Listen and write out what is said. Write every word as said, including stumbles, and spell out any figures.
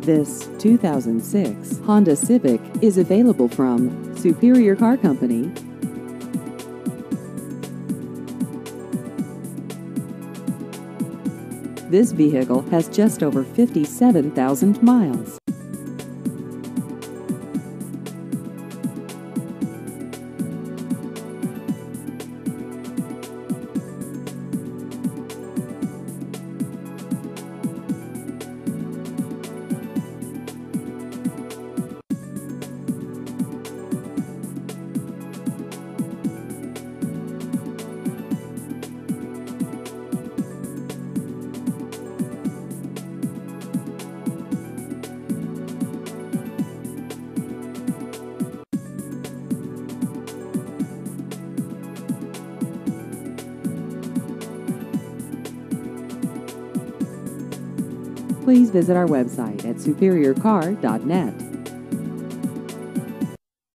This two thousand six Honda Civic is available from Superior Car Company. This vehicle has just over fifty-seven thousand miles. Please visit our website at superior car dot net.